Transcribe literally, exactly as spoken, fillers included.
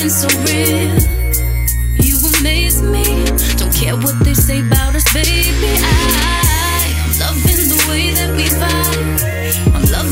feeling so real. You amaze me. Don't care what they say about us, baby. I, I'm loving the way that we vibe. I'm loving